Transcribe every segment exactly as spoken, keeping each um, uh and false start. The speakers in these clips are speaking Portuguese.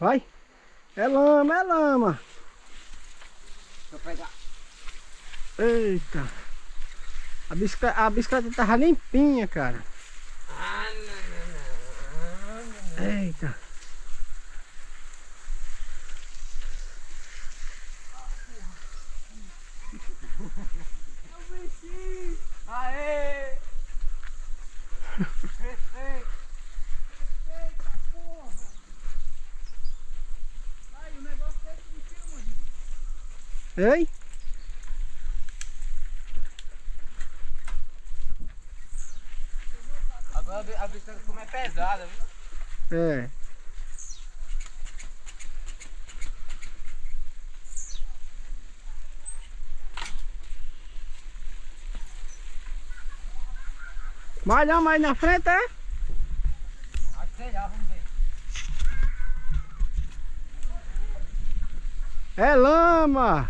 Vai. É lama, é lama. Deixa eu pegar. Eita. A bicicleta, a bicicleta tava limpinha, cara. Ah, não, não, não. Eita. Aê! Respeita! Respeita, porra! Aí, o negócio é que me filma, gente. Ei? Agora a bicicleta como é pesada, viu? É. Malhamos aí na frente, é? Acho que sei lá, vamos ver. É lama.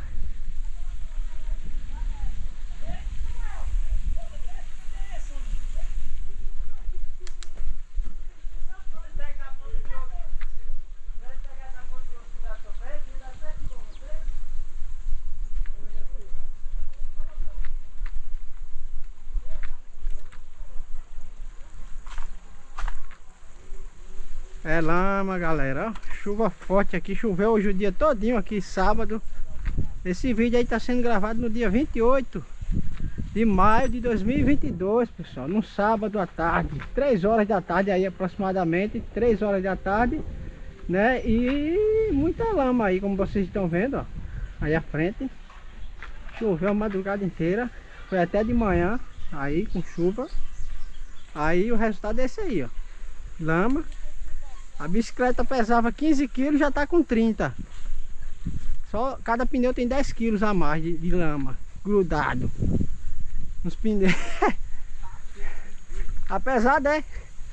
É lama, galera, ó. Chuva forte aqui, choveu hoje o dia todinho aqui, sábado. Esse vídeo aí tá sendo gravado no dia vinte e oito de maio de dois mil e vinte e dois, pessoal. No sábado à tarde, três horas da tarde aí aproximadamente, três horas da tarde, né? E muita lama aí, como vocês estão vendo, ó. Aí à frente. Choveu a madrugada inteira, foi até de manhã, aí com chuva. Aí o resultado é esse aí, ó. Lama. A bicicleta pesava quinze quilos, já tá com trinta. Só cada pneu tem dez quilos a mais de, de lama grudado nos pneus. Apesar de...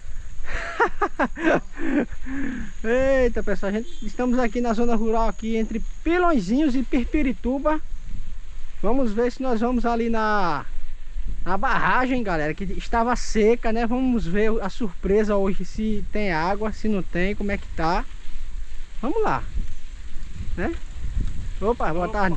Eita, pessoal, a gente, estamos aqui na zona rural aqui entre Pilõezinhos e Pirpirituba. Vamos ver se nós vamos ali na na barragem, galera, que estava seca, né? Vamos ver a surpresa hoje, se tem água, se não tem, como é que tá. Vamos lá, né? Opa, boa tarde.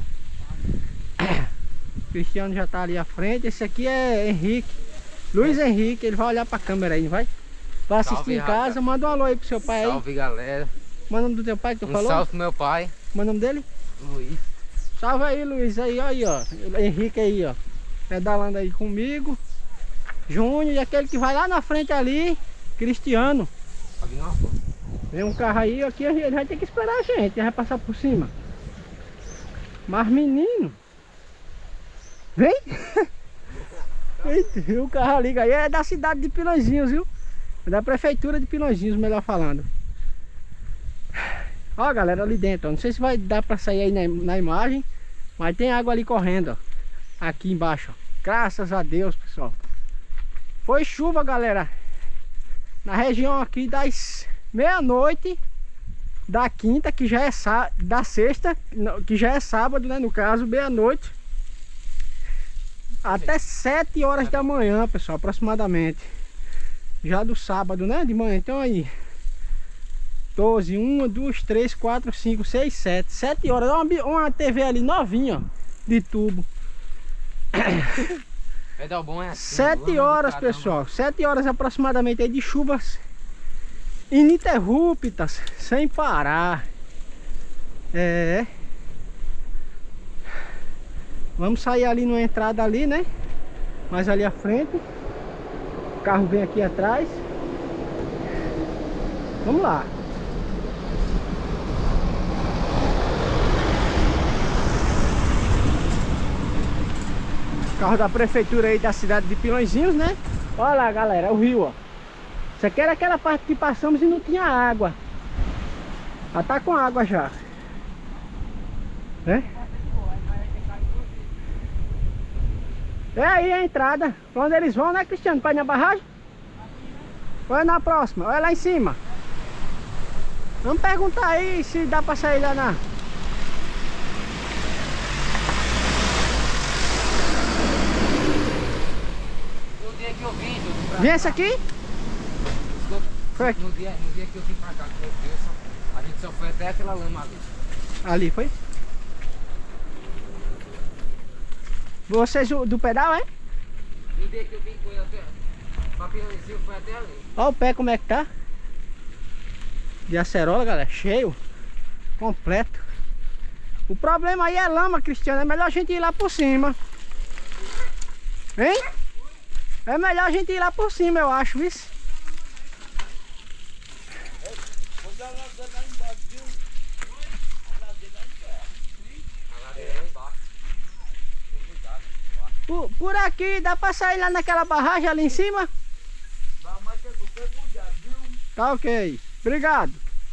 O Cristiano já tá ali à frente. Esse aqui é Henrique, Luiz Henrique. Ele vai olhar pra câmera aí, vai? Vai assistir Salve, em casa. Manda um alô aí pro seu pai aí. Salve, galera. Manda o nome do teu pai que tu Um falou? salve pro meu pai, Manda o nome dele? Luiz. Salve aí, Luiz. Aí, ó, aí, ó. Henrique aí, ó. Pedalando aí comigo. Júnior e aquele que vai lá na frente ali, Cristiano. Vem um carro aí, aqui ele vai ter que esperar a gente, ele vai passar por cima. Mas menino, vem. Eita, o carro ali, aí é da cidade de Pilõezinhos, viu? É da prefeitura de Pilõezinhos, melhor falando. Ó, galera, ali dentro, ó. Não sei se vai dar pra sair aí na, na imagem, mas tem água ali correndo, ó. Aqui embaixo, ó. Graças a Deus, pessoal. Foi chuva, galera, na região aqui das meia-noite da quinta, que já é sá... da sexta, que já é sábado, né? No caso, meia-noite, até sete horas da manhã, pessoal, aproximadamente. Já do sábado, né? De manhã. Então aí, doze, uma, duas, três, quatro, cinco, seis, sete. sete horas. Uma, uma T V ali novinha, ó, de tubo. Pedal bom é assim. Sete horas, pessoal. Sete horas aproximadamente aí de chuvas ininterruptas, sem parar. É. Vamos sair ali numa entrada ali, né? Mais ali à frente. O carro vem aqui atrás. Vamos lá. Carro da prefeitura aí da cidade de Pilõezinhos, né? Olha lá, galera, o rio, ó. Isso aqui era aquela parte que passamos e não tinha água. Já tá com água já, né? É aí a entrada. Pra onde eles vão, né, Cristiano? Pra ir na barragem? Ou é na próxima? Ou é lá em cima? Vamos perguntar aí se dá pra sair lá na... O dia que eu vim, Júlio, pra Vem cá. esse aqui? Foi aqui. No dia, no dia que eu vim pra cá com meu filho, só- a gente só foi até aquela lama ali. Ali, foi? Vocês do do pedal, é? No dia que eu vim com ele até... Pra Piranesi, foi até ali. Olha o pé como é que tá. De acerola, galera. Cheio. Completo. O problema aí é lama, Cristiano. É melhor a gente ir lá por cima. Hein? É melhor a gente ir lá por cima, eu acho, isso. Por, por aqui dá pra sair lá naquela barragem ali em cima? Tá ok. Obrigado.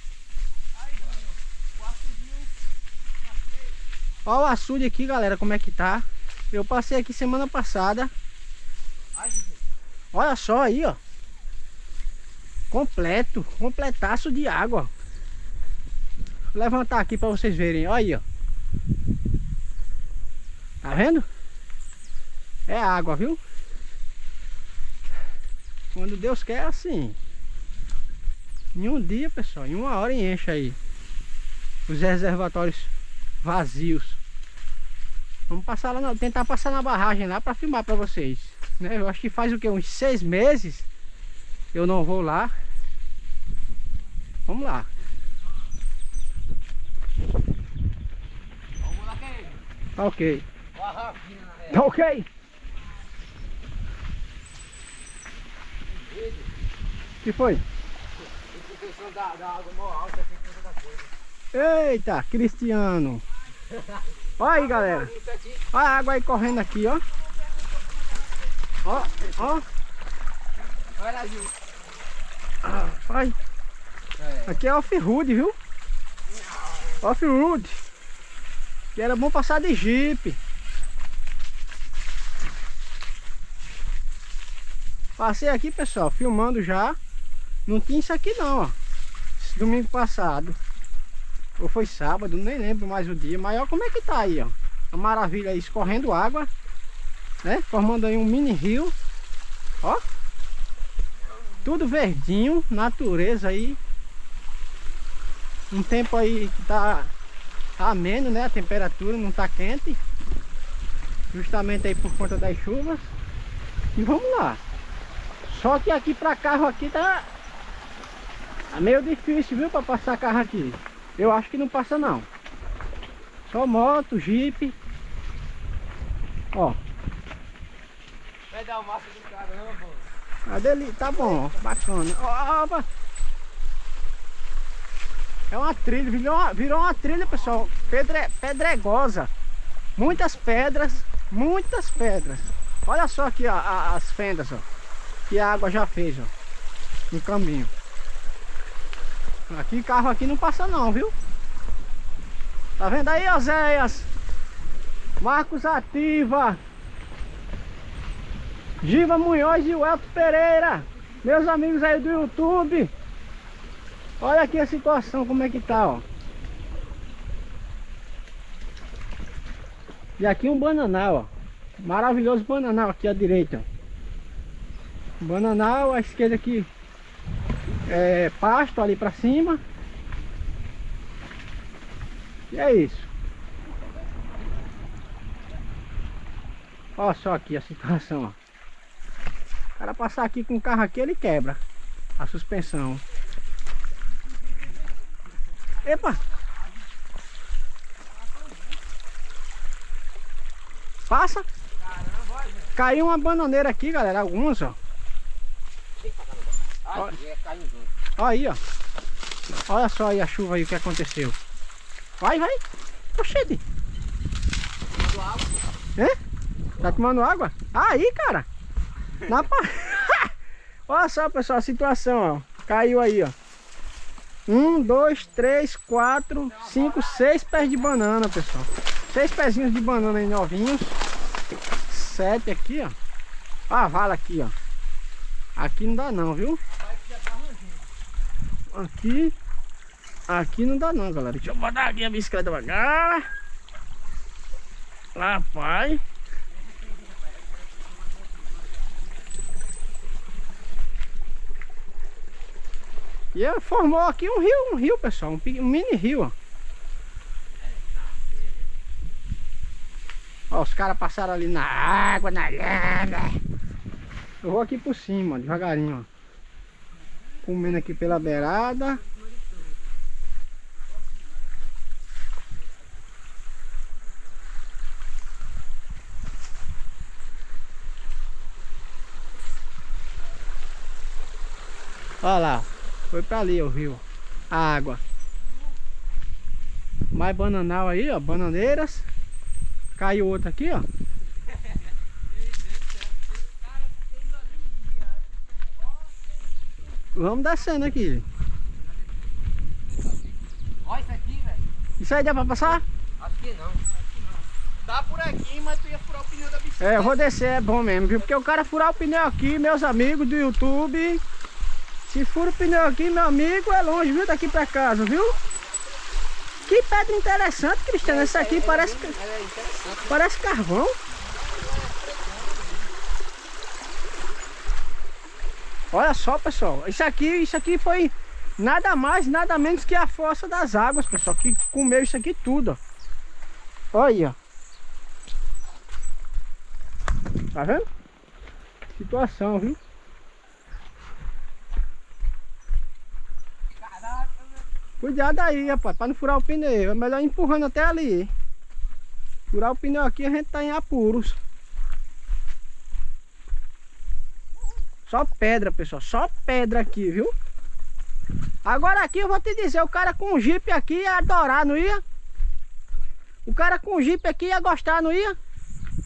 Olha o açude aqui, galera, como é que tá. Eu passei aqui semana passada. Olha só aí, ó. Completo, completaço de água. Vou levantar aqui pra vocês verem. Olha aí, ó. Tá vendo? É água, viu? Quando Deus quer, é assim. Em um dia, pessoal, em uma hora enche aí os reservatórios vazios. Vamos passar lá, na, tentar passar na barragem lá para filmar para vocês, né? Eu acho que faz o que, uns seis meses eu não vou lá. Vamos lá. Vamos lá, quem? Tá ok. Ó a Rafinha na reta. Tá ok. O que foi? Essa questão da, da água mó alta tem que fazer da coisa. Eita, Cristiano. Olha aí, galera. Olha a água aí correndo aqui, ó. Ó, ó. Olha, Gil. Olha. É. Aqui é off-road, viu? Off-road. Que era bom passar de Jeep. Passei aqui, pessoal, filmando já. Não tinha isso aqui não, ó. Esse domingo passado. Ou foi sábado, nem lembro mais o dia. Mas olha como é que tá aí, ó. Uma maravilha aí, escorrendo água, né? Formando aí um mini rio. Ó. Tudo verdinho, natureza aí. Um tempo aí que tá, tá ameno, né? A temperatura não tá quente. Justamente aí por conta das chuvas. E vamos lá. Só que aqui pra carro aqui tá, tá meio difícil, viu? Pra passar carro aqui. Eu acho que não passa não. Só moto, Jeep. Ó. Vai dar massa do caramba. A dele tá bom, bacana. Ó, opa. É uma trilha, virou uma, virou uma trilha, pessoal. Pedre, pedregosa. Muitas pedras, muitas pedras. Olha só aqui, ó, as fendas, ó. Que a água já fez, ó. No caminho. Aqui, carro aqui não passa não, viu? Tá vendo aí, Oséias? Marcos Ativa. Giva Munhoz e o Elton Pereira. Meus amigos aí do YouTube. Olha aqui a situação, como é que tá, ó. E aqui um bananal, ó. Maravilhoso bananal aqui à direita, ó. Bananal, à esquerda aqui é pasto ali pra cima. E é isso. Olha só aqui a situação, ó. O cara passar aqui com o carro aqui, ele quebra a suspensão. Epa! Passa! Caiu uma bananeira aqui, galera. Algumas, ó. Ai, é, caiu junto. Olha aí, ó. Olha só aí a chuva aí, o que aconteceu. Vai, vai. Oxente. É? Tá tomando água? Aí, cara. Na pa... Olha só, pessoal, a situação, ó. Caiu aí, ó. Um, dois, três, quatro, cinco, seis pés de banana, pessoal. Seis pezinhos de banana aí novinhos. Sete aqui, ó. Ah, vala aqui, ó. Aqui não dá não, viu? Aqui. Aqui não dá não, galera. Deixa eu botar aqui a bicicleta pra cá. Lá, pai. E ele formou aqui um rio, um rio, pessoal, um, um mini rio, ó. Ó, os caras passaram ali na água, na lama. Eu vou aqui por cima, ó, devagarinho, ó. Comendo aqui pela beirada. Olha lá, foi pra ali o rio, a água. Mais bananal aí, ó, bananeiras. Caiu outro aqui, ó. Vamos descendo aqui. Olha isso aqui, velho. Isso aí dá pra passar? Acho que não. Dá por aqui, mas tu ia furar o pneu da bicicleta. É, eu vou descer, é bom mesmo, viu? Porque o cara furar o pneu aqui, meus amigos do YouTube. Se fura o pneu aqui, meu amigo, é longe, viu? Daqui pra casa, viu? Que pedra interessante, Cristiano. Essa aqui parece, parece carvão. Olha só, pessoal. Isso aqui, isso aqui foi nada mais, nada menos que a força das águas, pessoal. Que comeu isso aqui tudo, ó. Olha aí, ó. Tá vendo? Situação, viu? Cuidado aí, rapaz, para não furar o pneu. É melhor ir empurrando até ali. Furar o pneu aqui, a gente tá em apuros. Só pedra, pessoal. Só pedra aqui, viu? Agora aqui eu vou te dizer, o cara com o Jeep aqui ia adorar, não ia? O cara com o Jeep aqui ia gostar, não ia?